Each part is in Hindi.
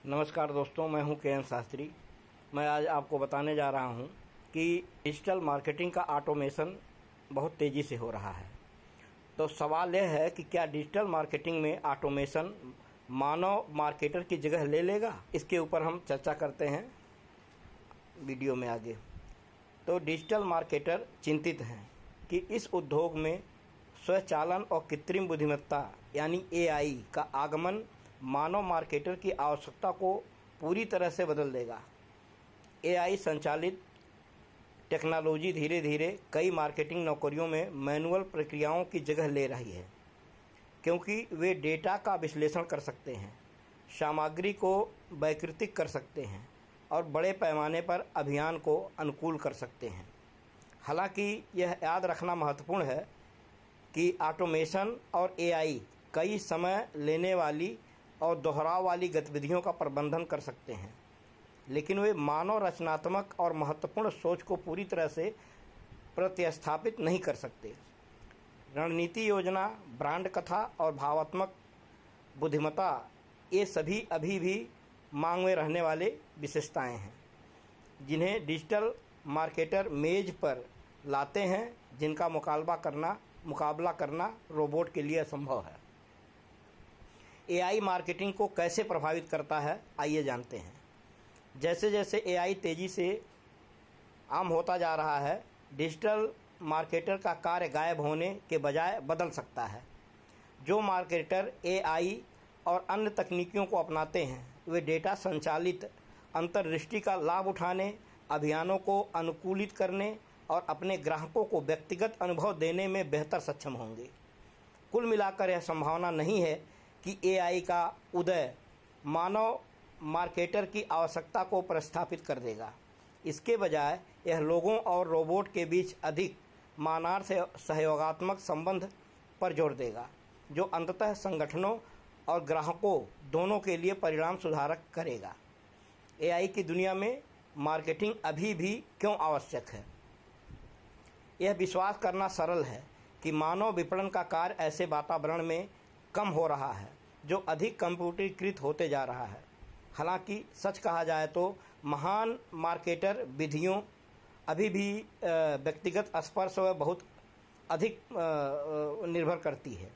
नमस्कार दोस्तों, मैं हूं के.एन. शास्त्री। मैं आज आपको बताने जा रहा हूं कि डिजिटल मार्केटिंग का ऑटोमेशन बहुत तेज़ी से हो रहा है। तो सवाल यह है कि क्या डिजिटल मार्केटिंग में ऑटोमेशन मानव मार्केटर की जगह ले लेगा? इसके ऊपर हम चर्चा करते हैं वीडियो में आगे। तो डिजिटल मार्केटर चिंतित हैं कि इस उद्योग में स्वचालन और कृत्रिम बुद्धिमत्ता यानी AI का आगमन मानव मार्केटर की आवश्यकता को पूरी तरह से बदल देगा। AI संचालित टेक्नोलॉजी धीरे धीरे कई मार्केटिंग नौकरियों में मैनुअल प्रक्रियाओं की जगह ले रही है, क्योंकि वे डेटा का विश्लेषण कर सकते हैं, सामग्री को वैकृतिक कर सकते हैं और बड़े पैमाने पर अभियान को अनुकूल कर सकते हैं। हालांकि यह याद रखना महत्वपूर्ण है कि ऑटोमेशन और AI कई समय लेने वाली और दोहराव वाली गतिविधियों का प्रबंधन कर सकते हैं, लेकिन वे मानव रचनात्मक और महत्वपूर्ण सोच को पूरी तरह से प्रतिस्थापित नहीं कर सकते। रणनीति योजना, ब्रांड कथा और भावात्मक बुद्धिमत्ता ये सभी अभी भी मांग में रहने वाले विशेषताएं हैं, जिन्हें डिजिटल मार्केटर मेज पर लाते हैं, जिनका मुकाबला करना रोबोट के लिए असंभव है। AI मार्केटिंग को कैसे प्रभावित करता है, आइए जानते हैं। जैसे जैसे AI तेज़ी से आम होता जा रहा है, डिजिटल मार्केटर का कार्य गायब होने के बजाय बदल सकता है। जो मार्केटर AI और अन्य तकनीकियों को अपनाते हैं, वे डेटा संचालित अंतर्दृष्टि का लाभ उठाने, अभियानों को अनुकूलित करने और अपने ग्राहकों को व्यक्तिगत अनुभव देने में बेहतर सक्षम होंगे। कुल मिलाकर यह संभावना नहीं है कि AI का उदय मानव मार्केटर की आवश्यकता को प्रतिस्थापित कर देगा। इसके बजाय यह लोगों और रोबोट के बीच अधिक मानार्थ सहयोगात्मक संबंध पर जोर देगा, जो अंततः संगठनों और ग्राहकों दोनों के लिए परिणाम सुधारक करेगा। AI की दुनिया में मार्केटिंग अभी भी क्यों आवश्यक है? यह विश्वास करना सरल है कि मानव विपणन का कार्य ऐसे वातावरण में कम हो रहा है जो अधिक कंप्यूटरीकृत होते जा रहा है। हालांकि सच कहा जाए तो महान मार्केटर विधियों अभी भी व्यक्तिगत स्पर्श व बहुत अधिक निर्भर करती है।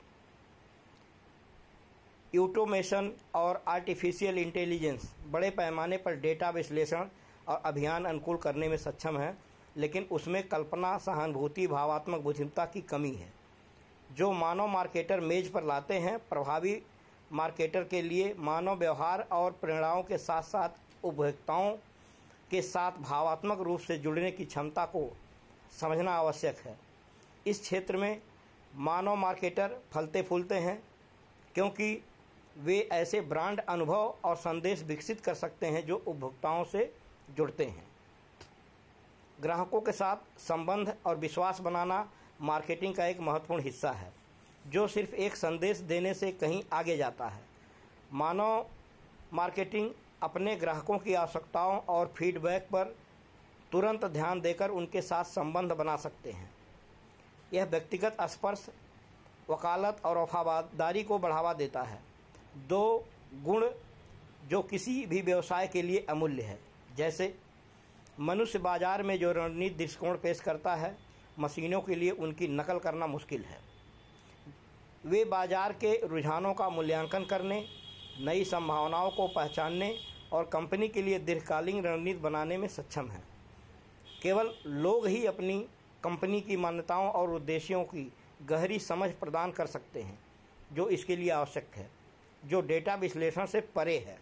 ऑटोमेशन और आर्टिफिशियल इंटेलिजेंस बड़े पैमाने पर डेटा विश्लेषण और अभियान अनुकूल करने में सक्षम है, लेकिन उसमें कल्पना, सहानुभूति, भावात्मक बुद्धिमत्ता की कमी है, जो मानव मार्केटर मेज पर लाते हैं। प्रभावी मार्केटर के लिए मानव व्यवहार और प्रेरणाओं के साथ साथ उपभोक्ताओं के साथ भावात्मक रूप से जुड़ने की क्षमता को समझना आवश्यक है। इस क्षेत्र में मानव मार्केटर फलते फूलते हैं, क्योंकि वे ऐसे ब्रांड अनुभव और संदेश विकसित कर सकते हैं जो उपभोक्ताओं से जुड़ते हैं। ग्राहकों के साथ संबंध और विश्वास बनाना मार्केटिंग का एक महत्वपूर्ण हिस्सा है, जो सिर्फ एक संदेश देने से कहीं आगे जाता है। मानव मार्केटिंग अपने ग्राहकों की आवश्यकताओं और फीडबैक पर तुरंत ध्यान देकर उनके साथ संबंध बना सकते हैं। यह व्यक्तिगत स्पर्श, वकालत और वफादारी को बढ़ावा देता है, दो गुण जो किसी भी व्यवसाय के लिए अमूल्य है। जैसे मनुष्य बाजार में जो रणनीतिक दृष्टिकोण पेश करता है, मशीनों के लिए उनकी नकल करना मुश्किल है। वे बाजार के रुझानों का मूल्यांकन करने, नई संभावनाओं को पहचानने और कंपनी के लिए दीर्घकालीन रणनीति बनाने में सक्षम हैं। केवल लोग ही अपनी कंपनी की मान्यताओं और उद्देश्यों की गहरी समझ प्रदान कर सकते हैं, जो इसके लिए आवश्यक है, जो डेटा विश्लेषण से परे है।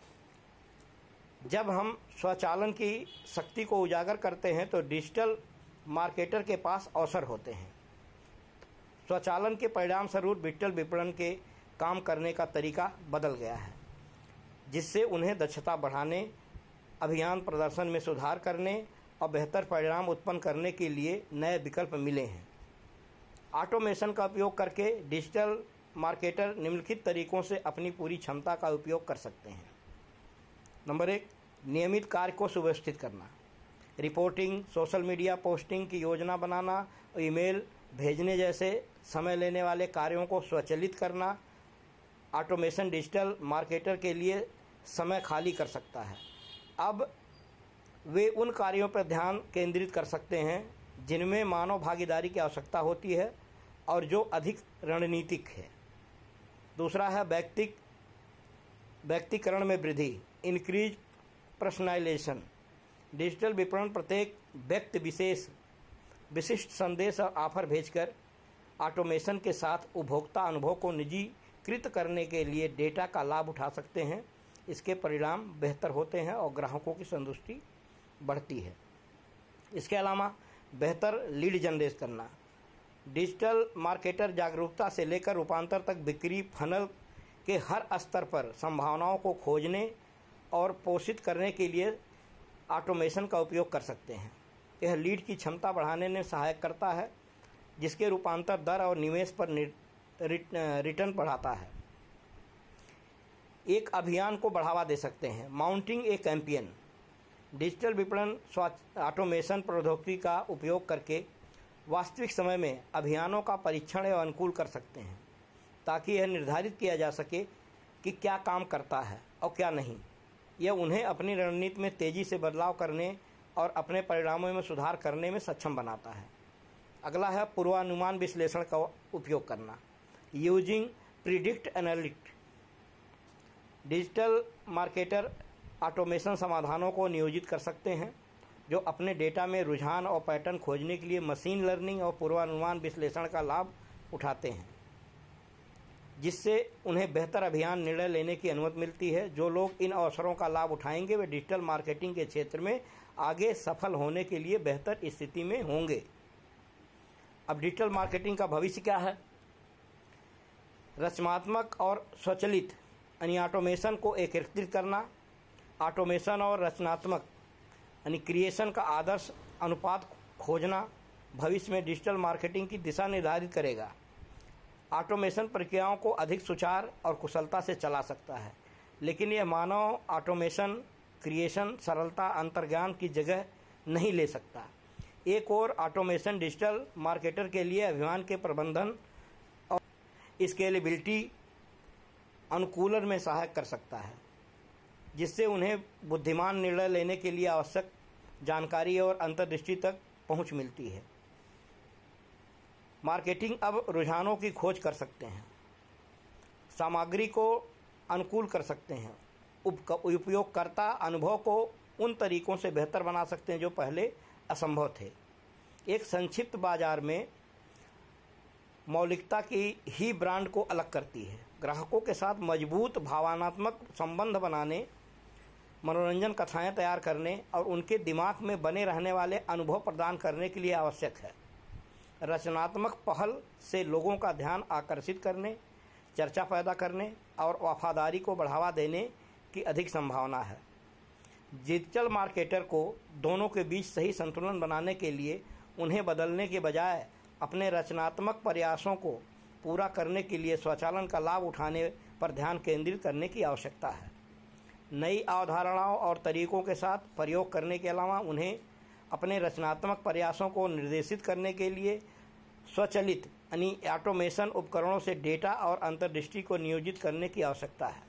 जब हम स्वचालन की शक्ति को उजागर करते हैं तो डिजिटल मार्केटर के पास अवसर होते हैं। स्वचालन के परिणाम स्वरूप डिजिटल विपणन के काम करने का तरीका बदल गया है, जिससे उन्हें दक्षता बढ़ाने, अभियान प्रदर्शन में सुधार करने और बेहतर परिणाम उत्पन्न करने के लिए नए विकल्प मिले हैं। ऑटोमेशन का उपयोग करके डिजिटल मार्केटर निम्नलिखित तरीकों से अपनी पूरी क्षमता का उपयोग कर सकते हैं। नंबर 1, नियमित कार्य को सुव्यवस्थित करना। रिपोर्टिंग, सोशल मीडिया पोस्टिंग की योजना बनाना, ईमेल भेजने जैसे समय लेने वाले कार्यों को स्वचालित करना। ऑटोमेशन डिजिटल मार्केटर के लिए समय खाली कर सकता है। अब वे उन कार्यों पर ध्यान केंद्रित कर सकते हैं जिनमें मानव भागीदारी की आवश्यकता होती है और जो अधिक रणनीतिक है। दूसरा है व्यक्तिकरण में वृद्धि, इंक्रीज पर्सनलाइजेशन। डिजिटल विपणन प्रत्येक व्यक्ति विशेष विशिष्ट संदेश और ऑफर भेजकर ऑटोमेशन के साथ उपभोक्ता अनुभव को निजीकृत करने के लिए डेटा का लाभ उठा सकते हैं। इसके परिणाम बेहतर होते हैं और ग्राहकों की संतुष्टि बढ़ती है। इसके अलावा बेहतर लीड जनरेट करना। डिजिटल मार्केटर जागरूकता से लेकर रूपांतर तक बिक्री फनल के हर स्तर पर संभावनाओं को खोजने और पोषित करने के लिए ऑटोमेशन का उपयोग कर सकते हैं। यह लीड की क्षमता बढ़ाने में सहायक करता है, जिसके रूपांतर दर और निवेश पर रिटर्न बढ़ाता है। एक अभियान को बढ़ावा दे सकते हैं। Mounting a campaign. डिजिटल विपणन ऑटोमेशन प्रौद्योगिकी का उपयोग करके वास्तविक समय में अभियानों का परीक्षण एवं अनुकूल कर सकते हैं, ताकि यह निर्धारित किया जा सके कि क्या काम करता है और क्या नहीं। यह उन्हें अपनी रणनीति में तेज़ी से बदलाव करने और अपने परिणामों में सुधार करने में सक्षम बनाता है। अगला है पूर्वानुमान विश्लेषण का उपयोग करना। Using predict analytics. Digital marketer automation समाधानों को नियोजित कर सकते हैं जो अपने डेटा में रुझान और पैटर्न खोजने के लिए मशीन लर्निंग और पूर्वानुमान विश्लेषण का लाभ उठाते हैं, जिससे उन्हें बेहतर अभियान निर्णय लेने की अनुमति मिलती है। जो लोग इन अवसरों का लाभ उठाएंगे वे डिजिटल मार्केटिंग के क्षेत्र में आगे सफल होने के लिए बेहतर स्थिति में होंगे। अब डिजिटल मार्केटिंग का भविष्य क्या है? रचनात्मक और स्वचालित यानी ऑटोमेशन को एकीकृत करना। ऑटोमेशन और रचनात्मक यानी क्रिएशन का आदर्श अनुपात खोजना भविष्य में डिजिटल मार्केटिंग की दिशा निर्धारित करेगा। ऑटोमेशन प्रक्रियाओं को अधिक सुचारू और कुशलता से चला सकता है, लेकिन यह मानव ऑटोमेशन क्रिएशन सरलता अंतर्ज्ञान की जगह नहीं ले सकता। एक और ऑटोमेशन डिजिटल मार्केटर के लिए अभियान के प्रबंधन और स्केलेबिलिटी अनुकूलन में सहायक कर सकता है, जिससे उन्हें बुद्धिमान निर्णय लेने के लिए आवश्यक जानकारी और अंतर्दृष्टि तक पहुंच मिलती है। मार्केटिंग अब रुझानों की खोज कर सकते हैं, सामग्री को अनुकूल कर सकते हैं, उपयोगकर्ता अनुभव को उन तरीकों से बेहतर बना सकते हैं जो पहले असंभव थे। एक संक्षिप्त बाजार में मौलिकता की ही ब्रांड को अलग करती है। ग्राहकों के साथ मजबूत भावनात्मक संबंध बनाने, मनोरंजन कथाएं तैयार करने और उनके दिमाग में बने रहने वाले अनुभव प्रदान करने के लिए आवश्यक है। रचनात्मक पहल से लोगों का ध्यान आकर्षित करने, चर्चा पैदा करने और वफादारी को बढ़ावा देने की अधिक संभावना है। डिजिटल मार्केटर को दोनों के बीच सही संतुलन बनाने के लिए उन्हें बदलने के बजाय अपने रचनात्मक प्रयासों को पूरा करने के लिए स्वचालन का लाभ उठाने पर ध्यान केंद्रित करने की आवश्यकता है। नई अवधारणाओं और तरीकों के साथ प्रयोग करने के अलावा उन्हें अपने रचनात्मक प्रयासों को निर्देशित करने के लिए स्वचालित यानी ऑटोमेशन उपकरणों से डेटा और अंतर्दृष्टि को नियोजित करने की आवश्यकता है।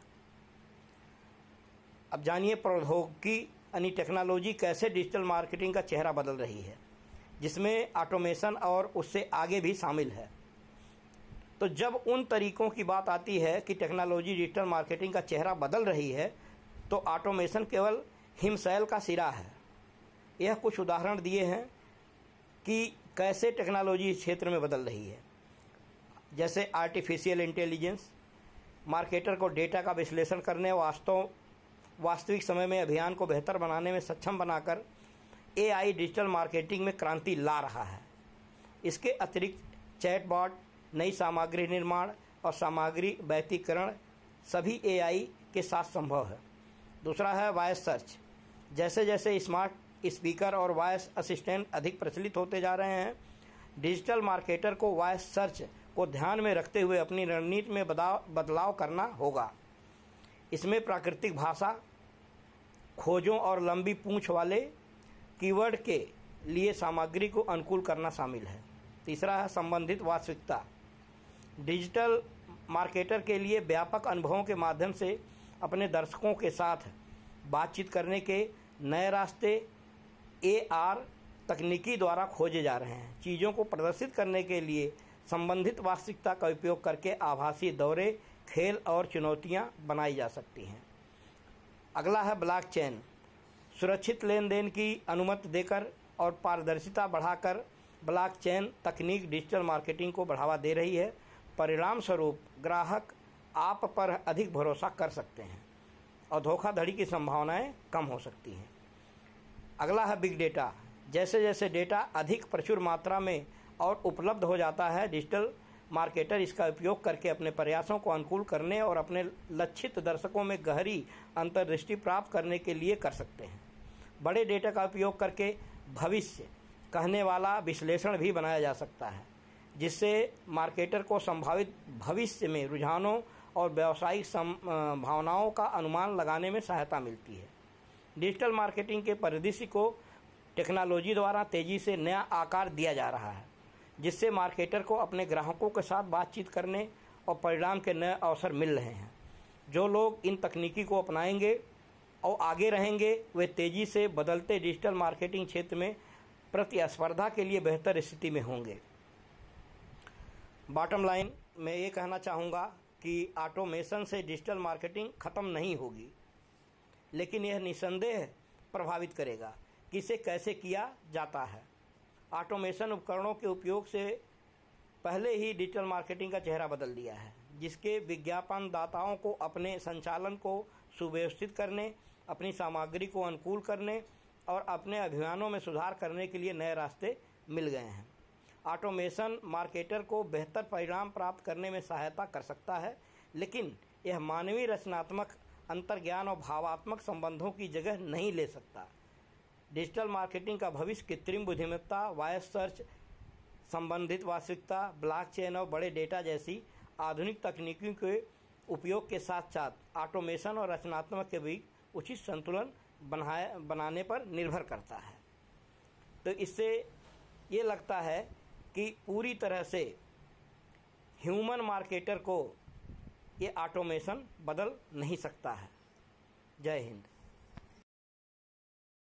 अब जानिए प्रौद्योगिकी यानी टेक्नोलॉजी कैसे डिजिटल मार्केटिंग का चेहरा बदल रही है, जिसमें ऑटोमेशन और उससे आगे भी शामिल है। तो जब उन तरीकों की बात आती है कि टेक्नोलॉजी डिजिटल मार्केटिंग का चेहरा बदल रही है, तो ऑटोमेशन केवल हिमशैल का सिरा है। यह कुछ उदाहरण दिए हैं कि कैसे टेक्नोलॉजी इस क्षेत्र में बदल रही है, जैसे आर्टिफिशियल इंटेलिजेंस, मार्केटर को डेटा का विश्लेषण करने वास्तविक समय में अभियान को बेहतर बनाने में सक्षम बनाकर AI डिजिटल मार्केटिंग में क्रांति ला रहा है। इसके अतिरिक्त चैटबॉट, नई सामग्री निर्माण और सामग्री वैयक्तिकरण सभी AI के साथ संभव है। दूसरा है वॉइस सर्च। जैसे जैसे स्मार्ट स्पीकर और वॉइस असिस्टेंट अधिक प्रचलित होते जा रहे हैं, डिजिटल मार्केटर को वॉइस सर्च को ध्यान में रखते हुए अपनी रणनीति में बदलाव करना होगा। इसमें प्राकृतिक भाषा खोजों और लंबी पूंछ वाले कीवर्ड के लिए सामग्री को अनुकूल करना शामिल है। तीसरा है संबंधित वास्तविकता। डिजिटल मार्केटर के लिए व्यापक अनुभवों के माध्यम से अपने दर्शकों के साथ बातचीत करने के नए रास्ते AR तकनीकी द्वारा खोजे जा रहे हैं। चीज़ों को प्रदर्शित करने के लिए संबंधित वास्तविकता का उपयोग करके आभासी दौरे, खेल और चुनौतियां बनाई जा सकती हैं। अगला है ब्लॉकचेन। सुरक्षित लेन देन की अनुमति देकर और पारदर्शिता बढ़ाकर ब्लॉकचेन तकनीक डिजिटल मार्केटिंग को बढ़ावा दे रही है। परिणाम स्वरूप ग्राहक आप पर अधिक भरोसा कर सकते हैं और धोखाधड़ी की संभावनाएं कम हो सकती हैं। अगला है बिग डेटा। जैसे जैसे डेटा अधिक प्रचुर मात्रा में और उपलब्ध हो जाता है, डिजिटल मार्केटर इसका उपयोग करके अपने प्रयासों को अनुकूल करने और अपने लक्षित दर्शकों में गहरी अंतर्दृष्टि प्राप्त करने के लिए कर सकते हैं। बड़े डेटा का उपयोग करके भविष्य कहने वाला विश्लेषण भी बनाया जा सकता है, जिससे मार्केटर को संभावित भविष्य में रुझानों और व्यावसायिक संभावनाओं का अनुमान लगाने में सहायता मिलती है। डिजिटल मार्केटिंग के परिदृश्य को टेक्नोलॉजी द्वारा तेजी से नया आकार दिया जा रहा है, जिससे मार्केटर को अपने ग्राहकों के साथ बातचीत करने और परिणाम के नए अवसर मिल रहे हैं। जो लोग इन तकनीकी को अपनाएंगे और आगे रहेंगे, वे तेजी से बदलते डिजिटल मार्केटिंग क्षेत्र में प्रतिस्पर्धा के लिए बेहतर स्थिति में होंगे। बॉटम लाइन मैं ये कहना चाहूँगा कि ऑटोमेशन से डिजिटल मार्केटिंग खत्म नहीं होगी, लेकिन यह निसंदेह प्रभावित करेगा कि इसे कैसे किया जाता है। ऑटोमेशन उपकरणों के उपयोग से पहले ही डिजिटल मार्केटिंग का चेहरा बदल दिया है, जिसके विज्ञापनदाताओं को अपने संचालन को सुव्यवस्थित करने, अपनी सामग्री को अनुकूल करने और अपने अभियानों में सुधार करने के लिए नए रास्ते मिल गए हैं। ऑटोमेशन मार्केटर को बेहतर परिणाम प्राप्त करने में सहायता कर सकता है, लेकिन यह मानवीय रचनात्मक अंतर्ज्ञान और भावात्मक संबंधों की जगह नहीं ले सकता। डिजिटल मार्केटिंग का भविष्य कृत्रिम बुद्धिमत्ता, वॉइस सर्च, संबंधित वास्तविकता, ब्लॉकचेन और बड़े डेटा जैसी आधुनिक तकनीकों के उपयोग के साथ साथ ऑटोमेशन और रचनात्मक के बीच उचित संतुलन बनाने पर निर्भर करता है। तो इससे ये लगता है कि पूरी तरह से ह्यूमन मार्केटर को ये ऑटोमेशन बदल नहीं सकता है। जय हिंद।